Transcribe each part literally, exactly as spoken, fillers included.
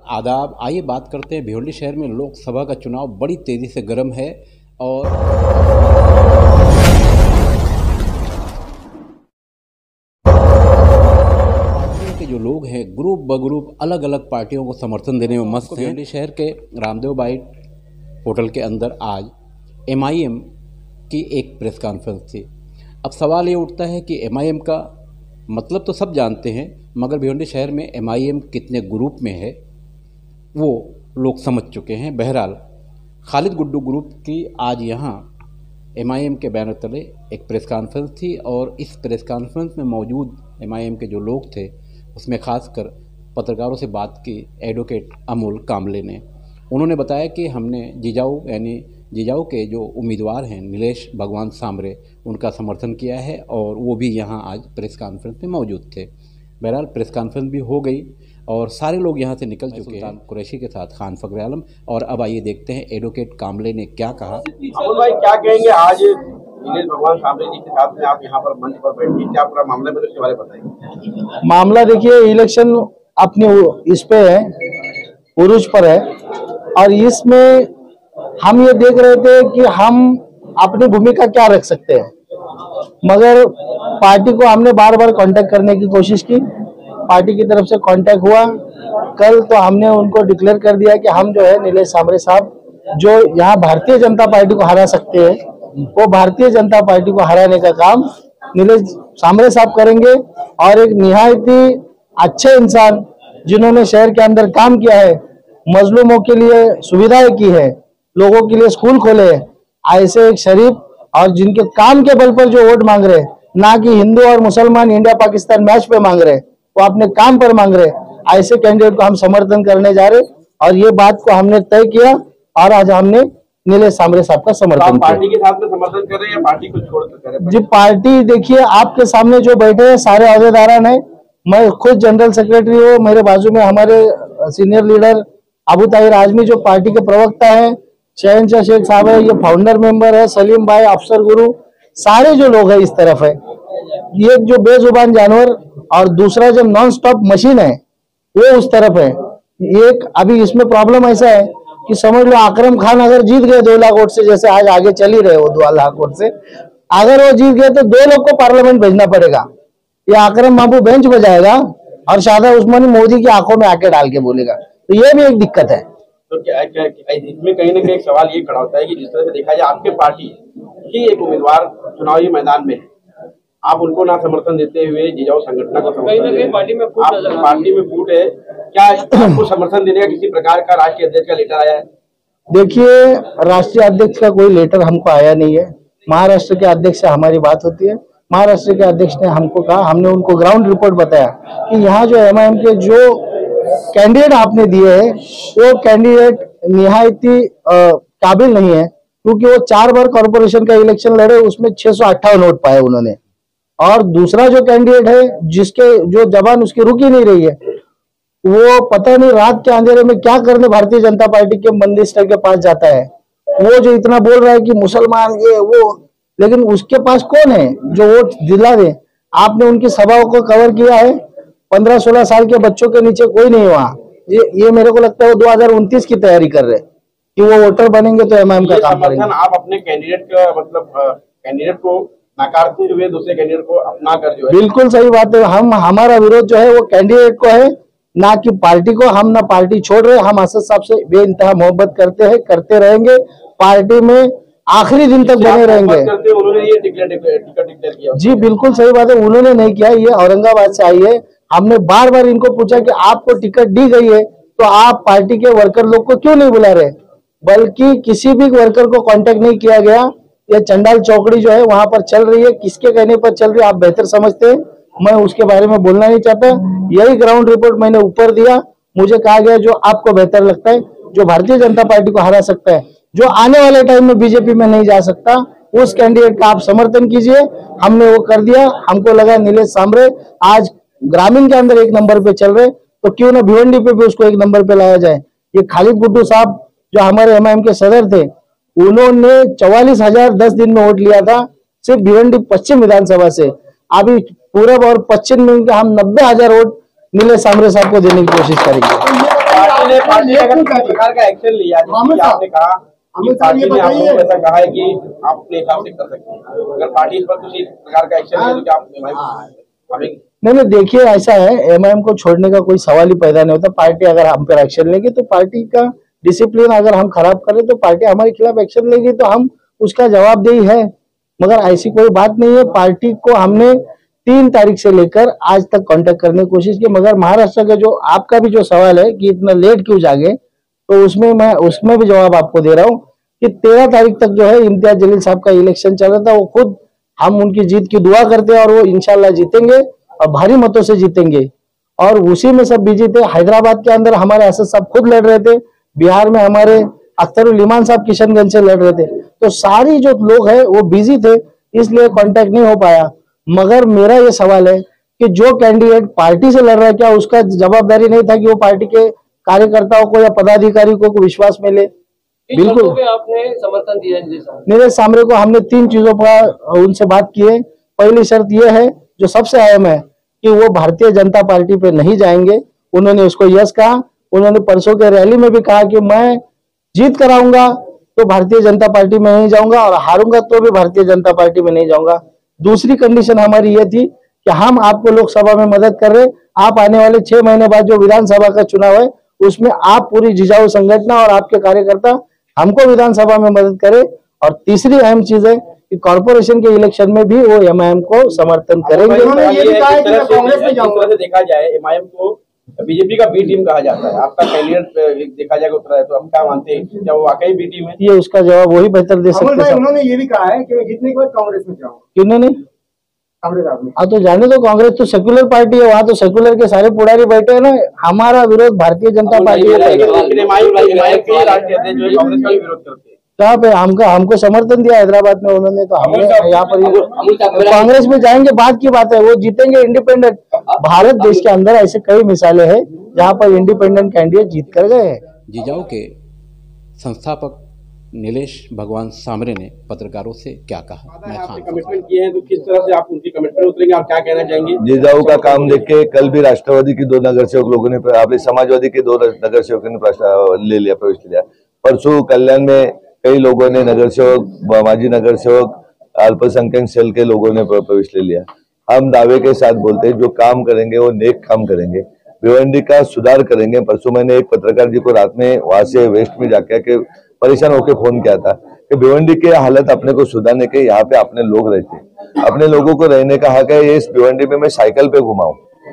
आदाब। आइए बात करते हैं भिवंडी शहर में लोकसभा का चुनाव बड़ी तेज़ी से गर्म है और पार्टियों के जो लोग हैं ग्रुप ब ग्रुप अलग अलग पार्टियों को समर्थन देने में मस्त हैं। भिवंडी शहर के रामदेव बाइट होटल के अंदर आज एम आई एम की एक प्रेस कॉन्फ्रेंस थी। अब सवाल ये उठता है कि एम आई एम का मतलब तो सब जानते हैं, मगर भिवंडी शहर में एम आई एम कितने ग्रुप में है वो लोग समझ चुके हैं। बहरहाल खालिद गुड्डू ग्रुप की आज यहाँ एम आई एम के बैनर तले एक प्रेस कॉन्फ्रेंस थी और इस प्रेस कॉन्फ्रेंस में मौजूद एम आई एम के जो लोग थे उसमें खासकर पत्रकारों से बात की एडवोकेट अमोल कामले ने। उन्होंने बताया कि हमने जिजाऊ यानी जिजाऊ के जो उम्मीदवार हैं नीलेश भगवान सांबरे उनका समर्थन किया है और वो भी यहाँ आज प्रेस कॉन्फ्रेंस में मौजूद थे। बहरहाल प्रेस कॉन्फ्रेंस भी हो गई और सारे लोग यहाँ से निकल चुके हैं कुरैशी के साथ खान फखर आलम। और अब आइए देखते हैं एडवोकेट कामले ने क्या कहा। अमोल भाई क्या कहेंगे, आज नीलेश भगवान सांबरे जी के साथ में आप यहाँ पर मंच पर बैठे, क्या पूरा मामला है उसके बारे में बताइए। मामला देखिए, इलेक्शन अपने इस पे है, उरूज पर है और इसमें हम ये देख रहे थे कि हम अपनी भूमिका क्या रख सकते हैं, मगर पार्टी को हमने बार बार कांटेक्ट करने की कोशिश की, पार्टी की तरफ से कांटेक्ट हुआ। कल तो हमने उनको डिक्लेयर कर दिया कि हम जो है नीलेश सांबरे साहब जो यहाँ भारतीय जनता पार्टी को हरा सकते हैं, वो भारतीय जनता पार्टी को हराने का काम नीलेश सांबरे साहब करेंगे। और एक निहायत ही अच्छे इंसान जिन्होंने शहर के अंदर काम किया है, मजलूमों के लिए सुविधाएं की है, लोगों के लिए स्कूल खोले, ऐसे एक शरीफ और जिनके काम के बल पर जो वोट मांग रहे, ना कि हिंदू और मुसलमान इंडिया पाकिस्तान मैच पे मांग रहे, वो अपने काम पर मांग रहे, ऐसे कैंडिडेट को हम समर्थन करने जा रहे और ये बात को हमने तय किया और आज हमने नीलेश सांबरे साहब का समर्थन किया। पार्टी के साथ में समर्थन कर रहे हैं या पार्टी को छोड़कर कर रहे हैं? जी पार्टी देखिए, आपके सामने जो बैठे हैं सारे अहदेदारान है, मैं खुद जनरल सेक्रेटरी हूँ, मेरे बाजू में हमारे सीनियर लीडर अबू ताहिर आजमी जो पार्टी के प्रवक्ता है, शहनशाह शेख साहब है, ये फाउंडर मेंबर है, सलीम भाई, अफसर गुरु, सारे जो लोग हैं इस तरफ है। ये जो बेजुबान जानवर और दूसरा जो नॉन स्टॉप मशीन है वो उस तरफ है। एक अभी इसमें प्रॉब्लम ऐसा है कि समझ लो आक्रम खान अगर जीत गए दो लाख वोट से, जैसे आज आगे चल ही रहे वो दो लाख वोट से, अगर वो जीत गए तो दो लोग को पार्लियामेंट भेजना पड़ेगा। ये आक्रम बाबू बेंच बजाएगा और शादा उस्मानी मोदी की आंखों में आके डाल के बोलेगा, तो ये भी एक दिक्कत है। तो क्या, क्या इसमें कहीं ना कहीं एक सवाल ये खड़ा होता है कि जिस तरह से देखा जाए आपके पार्टी की एक उम्मीदवार चुनावी मैदान में है, आप उनको ना समर्थन देते हुए जिजाऊ संगठन को समर्थन पार्टी में फूट पार्टी में फूट है, क्या आपको समर्थन देने का किसी प्रकार का राष्ट्रीय अध्यक्ष का लेटर आया है? देखिए, राष्ट्रीय अध्यक्ष का कोई लेटर हमको आया नहीं है। महाराष्ट्र के अध्यक्ष से हमारी बात होती है, महाराष्ट्र के अध्यक्ष ने हमको कहा, हमने उनको ग्राउंड रिपोर्ट बताया कि यहाँ जो एम आई एम के जो कैंडिडेट आपने दिए है वो कैंडिडेट निहायती काबिल नहीं है, क्योंकि वो चार बार कॉर्पोरेशन का इलेक्शन लड़े, उसमें छह सौ अट्ठावन वोट पाए उन्होंने। और दूसरा जो कैंडिडेट है जिसके जो जबान उसकी रुक ही नहीं रही है, वो पता नहीं रात के अंधेरे में क्या करने भारतीय जनता पार्टी के मंदिर के पास जाता है। वो जो इतना बोल रहा है कि मुसलमान ये वो, लेकिन उसके पास कौन है जो वोट दिला दे? आपने उनकी सभाओं को कवर किया है, पंद्रह सोलह साल के बच्चों के नीचे कोई नहीं हुआ। ये ये मेरे को लगता है वो दो हजार उनतीस की तैयारी कर रहे कि वो वोटर बनेंगे तो एम आई एम का काम करेंगे। आप अपने कैंडिडेट का मतलब कैंडिडेट को नकारते हुए दूसरे कैंडिडेट को अपना कर जो है, बिल्कुल सही बात है। हम हमारा विरोध जो है वो कैंडिडेट को है, ना कि पार्टी को। हम ना पार्टी छोड़ रहे, हम असद साहब से बेइंतहा मोहब्बत करते हैं, करते रहेंगे, पार्टी में आखिरी दिन तक बने रहेंगे। उन्होंने ये टिकट डिक्लेयर किया? जी बिल्कुल सही बात है, उन्होंने नहीं किया, ये औरंगाबाद से आई है। हमने बार बार इनको पूछा कि आपको टिकट दी गई है तो आप पार्टी के वर्कर लोग को क्यों नहीं बुला रहे, बल्कि किसी भी वर्कर को कांटेक्ट नहीं किया गया। ये चंडाल चौकड़ी जो है वहां पर चल रही है, किसके कहने पर चल रही है आप बेहतर समझते हैं, मैं उसके बारे में बोलना नहीं चाहता। यही ग्राउंड रिपोर्ट मैंने ऊपर दिया, मुझे कहा गया जो आपको बेहतर लगता है, जो भारतीय जनता पार्टी को हरा सकता है, जो आने वाले टाइम में बीजेपी में नहीं जा सकता, उस कैंडिडेट का आप समर्थन कीजिए। हमने वो कर दिया। हमको लगा नीलेश सांबरे आज ग्रामीण के अंदर एक नंबर पे चल रहे, तो क्यों ना भिवंडी पे भी उसको एक नंबर पे लाया जाए। ये खालिद गुड्डू साहब जो हमारे एम आई एम के सदर थे, उन्होंने चौवालीस हजार दस दिन में वोट लिया था सिर्फ भिवंडी पश्चिम विधानसभा से। अभी पूरब और पश्चिम में हम नब्बे हजार वोट नीलेश सांबरे साहब को देने की कोशिश करेंगे। पार्टी ने पार्टी ने अगर किसी प्रकार का एक्शन लिया, जैसे आपने कहा कि पार्टी ने आपको ऐसा कहा है कि आप अपने हिसाब से कर सकते हैं, अगर पार्टी इस पर किसी प्रकार का एक्शन लिया तो क्या आप एमआईएम? नहीं नहीं, देखिए ऐसा है, एमआईएम को छोड़ने का कोई सवाल ही पैदा नहीं होता। पार्टी अगर हम पर एक्शन लेगी तो पार्टी का डिसिप्लिन अगर हम खराब करें तो पार्टी हमारे खिलाफ एक्शन लेगी, तो हम उसका जवाबदेही है। मगर ऐसी कोई बात नहीं है। पार्टी को हमने तीन तारीख से लेकर आज तक कांटेक्ट करने की कोशिश की, मगर महाराष्ट्र का जो आपका भी जो सवाल है कि इतना लेट क्यों जागे, तो उसमें मैं उसमें भी जवाब आपको दे रहा हूँ कि तेरह तारीख तक जो है इम्तियाज जलील साहब का इलेक्शन चल रहा था, वो खुद हम उनकी जीत की दुआ करते हैं और वो इंशाल्लाह जीतेंगे और भारी मतों से जीतेंगे। और उसी में सब बिजी थे। हैदराबाद के अंदर हमारे असद साहब खुद लड़ रहे थे, बिहार में हमारे अख्तरुल इमान साहब किशनगंज से लड़ रहे थे, तो सारी जो लोग हैं वो बिजी थे, इसलिए कांटेक्ट नहीं हो पाया। मगर मेरा ये सवाल है कि जो कैंडिडेट पार्टी से लड़ रहा है, क्या उसका जवाबदारी नहीं था कि वो पार्टी के कार्यकर्ताओं को या पदाधिकारियों को विश्वास में ले? बिल्कुल आपने समर्थन दिया नीरज सांबरे को। हमने तीन चीजों पर उनसे बात की है। पहली शर्त यह है जो सबसे अहम है कि वो भारतीय जनता पार्टी पे नहीं जाएंगे। उन्होंने उसको यस कहा। उन्होंने परसों के रैली में भी कहा कि मैं जीत कराऊंगा तो भारतीय जनता पार्टी में नहीं जाऊंगा और हारूंगा तो भी भारतीय जनता पार्टी में नहीं जाऊंगा। दूसरी कंडीशन हमारी ये थी कि हम आपको लोकसभा में मदद कर रहे, आप आने वाले छह महीने बाद जो विधानसभा का चुनाव है उसमें आप पूरी जिजाऊ संगठन और आपके कार्यकर्ता हमको विधानसभा में मदद करे। और तीसरी अहम चीज है कि कॉर्पोरेशन के इलेक्शन में भी वो एमआईएम को समर्थन करेंगे। कांग्रेस में जाऊंगा से देखा जाए एमआईएम को बीजेपी का बी टीम कहा जाता है, आपका कैंडिडेट देखा जाएगा उतरा है, तो हम क्या मानते हैं क्या वो वाकई बी टीम है? ये उसका जवाब वही बेहतर दे सकते हैं। उन्होंने ये भी कहा है कि मैं जीतने के बाद कांग्रेस में जाऊंगा। क्यों नहीं? हाँ तो जाने दो, कांग्रेस तो सेक्युलर पार्टी है, वहाँ तो सेक्युलर के सारे पुड़ारी बैठे हैं ना। हमारा विरोध भारतीय जनता पार्टी कहाँ पे हमको हमको समर्थन दिया हैदराबाद में उन्होंने, तो हमने यहाँ पर कांग्रेस में जाएंगे बात की बात है, वो जीतेंगे इंडिपेंडेंट। भारत देश के अंदर ऐसे कई मिसालें हैं जहाँ पर इंडिपेंडेंट कैंडिडेट जीत कर गए हैं। जिजाऊ के संस्थापक नीलेश भगवान सांबरे ने पत्रकारों से क्या कहा? मैं आपने कमिटमेंट किए हैं तो किस तरह से आप उनकी कमिटमेंट उतरेंगे, आप क्या कहना चाहेंगे? जिजाऊ का काम देख के कल भी राष्ट्रवादी की दो नगर सेवक लोगों ने, आपने समाजवादी के दो नगर सेवकों ने ले लिया, प्रवेश लिया। परसों कल्याण में कई लोगों ने, नगर सेवक, माजी नगर सेवक, अल्पसंख्यक सेल के लोगों ने प्रवेश ले लिया। हम दावे के साथ बोलते हैं जो काम करेंगे वो नेक काम करेंगे, भिवंडी का सुधार करेंगे। परसों मैंने एक पत्रकार जी को रात में वहां से वेस्ट में जाके के परेशान होकर फोन किया था कि भिवंडी के हालत अपने को सुधारने के, यहाँ पे अपने लोग रहते हैं, अपने लोगों को रहने का हक है। इस भिवंडी में मैं साइकिल पे घुमाऊं,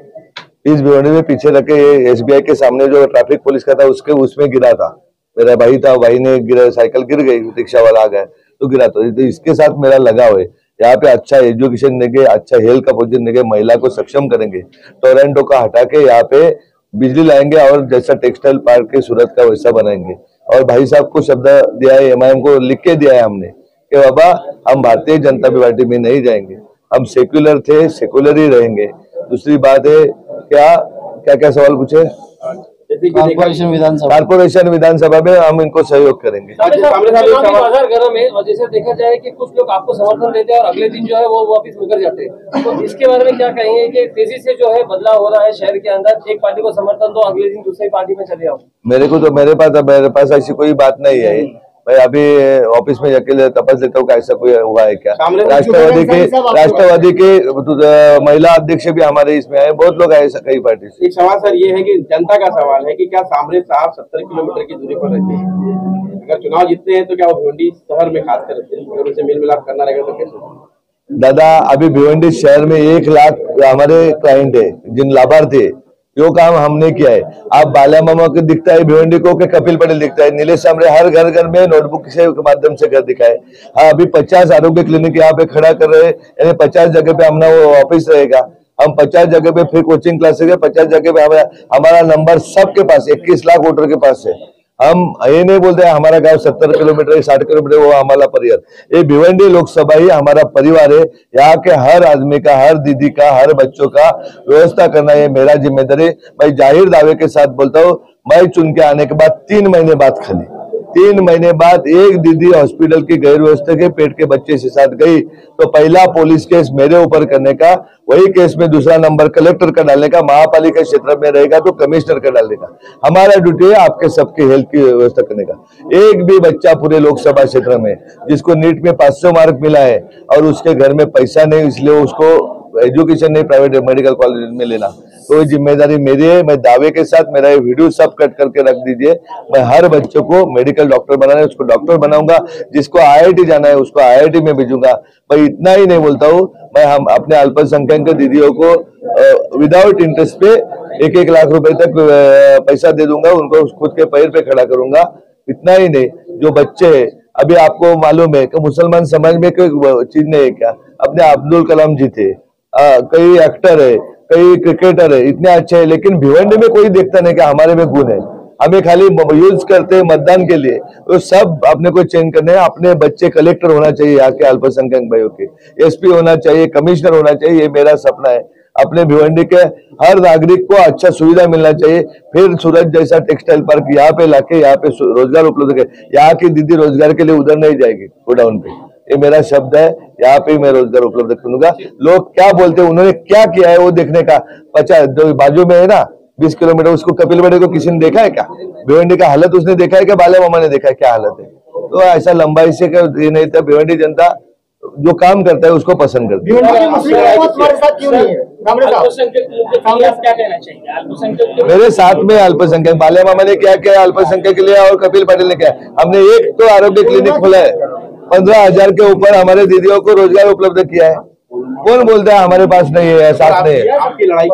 इस भिवंडी में पीछे रखे एसबीआई के सामने जो ट्रैफिक पुलिस का था उसके उसमें गिरा था, मेरा भाई था, भाई ने गिरा, साइकिल गिर गई, रिक्शा वाला आ गया तो गिरा। तो इसके साथ मेरा लगाव है। यहाँ पे अच्छा एजुकेशन देंगे, अच्छा हेल्थ का पोजिशन देंगे, महिला को सक्षम करेंगे, टोरेंटो का हटा के यहाँ पे बिजली लाएंगे और जैसा टेक्सटाइल पार्क के सूरत का वैसा बनाएंगे। और भाई साहब को शब्द दिया है, एमआईएम को लिख के दिया है हमने कि बाबा हम भारतीय जनता पार्टी में नहीं जाएंगे, हम सेक्युलर थे, सेक्युलर ही रहेंगे। दूसरी बात है, क्या क्या क्या सवाल पूछे? कॉर्पोरेशन विधानसभा कॉर्पोरेशन विधानसभा में हम इनको सहयोग करेंगे। बाजार गर्म है और जैसे देखा जाए कि कुछ लोग आपको समर्थन देते हैं और अगले दिन जो है वो वापिस मुकर जाते हैं, तो इसके बारे में क्या कहेंगे कि तेजी से जो है बदलाव हो रहा है शहर के अंदर, एक पार्टी को समर्थन दो, अगले दिन दूसरी पार्टी में चले जाओ? मेरे को तो मेरे पास मेरे पास ऐसी कोई बात नहीं है। मैं अभी ऑफिस में जाके तपास लेता हूँ ऐसा कोई हुआ है क्या। राष्ट्रवादी के राष्ट्रवादी के महिला अध्यक्ष भी हमारे इसमें आए, बहुत लोग आए कई पार्टी से। एक सवाल सर ये है कि जनता का सवाल है कि क्या सांबरे साहब सत्तर किलोमीटर की दूरी पर रहते हैं, अगर चुनाव जीतते हैं तो क्या वो भिवंडी शहर में खास कर अगर उनसे मेल मिलाप करना रहेगा तो कैसे? दादा अभी भिवंडी शहर में एक लाख हमारे क्लाइंट है जिन लाभार्थी, यो काम हमने किया है। आप बाला मामा को दिखता है भिवंडी को, के कपिल पटेल दिखता है, नीलेश सांबरे हर घर घर में नोटबुक से के माध्यम से घर दिखाए। हाँ अभी पचास आरोग्य क्लिनिक यहाँ पे खड़ा कर रहे हैं, यानी पचास जगह पे हमारा वो ऑफिस रहेगा, हम पचास जगह पे फिर कोचिंग क्लासेस है, पचास जगह पे हमारा हमारा नंबर सबके पास इक्कीस लाख वोटर के पास है। हम ये नहीं बोलते हैं हमारा गांव सत्तर किलोमीटर साठ किलोमीटर वो हमारा परिवार, ये भिवंडी लोकसभा ही हमारा परिवार है। यहाँ के हर आदमी का, हर दीदी का, हर बच्चों का व्यवस्था करना ये मेरा जिम्मेदारी। मैं जाहिर दावे के साथ बोलता हूँ, मैं चुन के आने के बाद तीन महीने बाद खाली तीन महीने बाद एक दीदी हॉस्पिटल की गैर व्यवस्था के पेट के बच्चे के साथ गई तो पहला पुलिस केस मेरे ऊपर करने का, वही केस में दूसरा नंबर कलेक्टर का डालने का, महापालिका क्षेत्र में रहेगा तो कमिश्नर का डालने का। हमारा ड्यूटी है आपके सबके हेल्थ की व्यवस्था करने का। एक भी बच्चा पूरे लोकसभा क्षेत्र में जिसको नीट में पाँच सौ मार्क मिला है और उसके घर में पैसा नहीं, इसलिए उसको एजुकेशन नहीं प्राइवेट मेडिकल कॉलेज में लेना, तो जिम्मेदारी मेरी है। मैं दावे के साथ, मेरा ये वीडियो सब कट करके रख दीजिए, मैं हर बच्चों को मेडिकल डॉक्टर बनाना है उसको डॉक्टर बनाऊंगा, जिसको आईआईटी जाना है उसको आईआईटी में भेजूंगा। मैं इतना ही नहीं बोलता हूँ, मैं हम अपने अल्पसंख्यक दीदियों को विदाउट इंटरेस्ट पे एक एक लाख रुपए तक पैसा दे दूंगा, उनको खुद के पैर पे खड़ा करूंगा। इतना ही नहीं, जो बच्चे अभी आपको मालूम है कि मुसलमान समाज में कोई चीज नहीं है क्या, अपने अब्दुल कलाम जी थे, कई एक्टर है, कई क्रिकेटर है, इतने अच्छे हैं, लेकिन भिवंडी में कोई देखता नहीं कि हमारे में गुण है। हमें खाली यूज करते हैं मतदान के लिए, तो सब अपने को चेंज करने हैं। अपने बच्चे कलेक्टर होना चाहिए यहाँ के अल्पसंख्यक भाइयों के, एसपी होना चाहिए, कमिश्नर होना चाहिए, ये मेरा सपना है। अपने भिवंडी के हर नागरिक को अच्छा सुविधा मिलना चाहिए। फिर सूरज जैसा टेक्सटाइल पार्क यहाँ पे लाके यहाँ पे रोजगार उपलब्ध करे। यहाँ की दीदी रोजगार के लिए उधर नहीं जाएगी गोडाउन पे, ये मेरा शब्द है। यहाँ पे मैं रोजगार उपलब्ध करूंगा। लोग क्या बोलते हैं, उन्होंने क्या किया है वो देखने का। पचास जो बाजू में है ना बीस किलोमीटर, उसको कपिल बड़े को किसी ने देखा है क्या? भिवंडी का हालत उसने देखा है क्या? बाले मामा ने देखा है क्या हालत है? तो ऐसा लंबाई से ये नहीं था। भिवंडी जनता जो काम करता है उसको पसंद करती है। मेरे साथ में अल्पसंख्यक बाले मामा ने क्या किया अल्पसंख्यक के लिए और कपिल पटेल ने क्या, हमने एक तो आरोग्य क्लिनिक खोला है, पंद्रह हजार के ऊपर हमारे दीदियों को रोजगार उपलब्ध किया है। कौन बोलता है हमारे पास नहीं है, साथ नहीं है? आपकी लड़ाई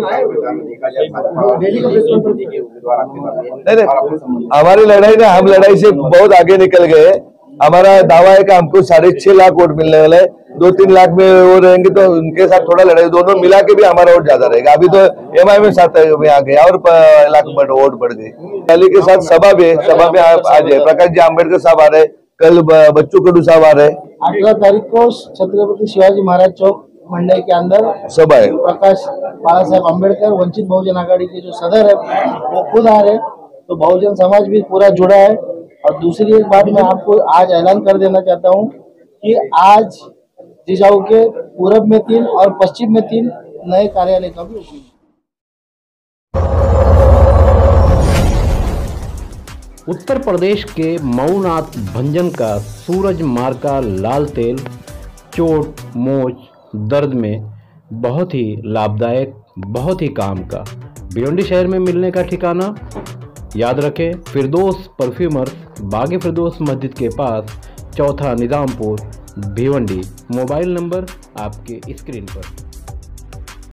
नहीं, हमारी लड़ाई ना, हम लड़ाई से बहुत आगे निकल गए। हमारा दावा है कि हमको साढ़े छह लाख वोट मिलने वाला है, दो तीन लाख में वो रहेंगे तो उनके साथ थोड़ा लड़ाई, दोनों मिला के भी हमारा वोट ज्यादा रहेगा। अभी तो एम आई में साथ में आ गया और लाख वोट बढ़ गई। रैली के साथ सभा भी, सभा में आ जाए, प्रकाश जी आम्बेडकर साहब आ रहे, कल बच्चू कडू साहब आ रहे। अठारह तारीख को छत्रपति शिवाजी महाराज चौक मंडई के अंदर सभा है। प्रकाश बाला साहेब अम्बेडकर वंचित बहुजन आघाड़ी के जो सदर है वो खुद आ रहे, तो बहुजन समाज भी पूरा जुड़ा है। और दूसरी एक बात मैं आपको आज ऐलान कर देना चाहता हूँ कि आज जिजाऊ के पूरब में तीन और पश्चिम में तीन नए कार्यालय का भी उपयोग। उत्तर प्रदेश के मऊनाथ भंजन का सूरज मार्का लाल तेल चोट मोच दर्द में बहुत ही लाभदायक, बहुत ही काम का, भिवंडी शहर में मिलने का ठिकाना याद रखें, फिरदौस परफ्यूमर्स, बागे फिरदौस मस्जिद के पास, चौथा निजामपुर, भिवंडी। मोबाइल नंबर आपके स्क्रीन पर।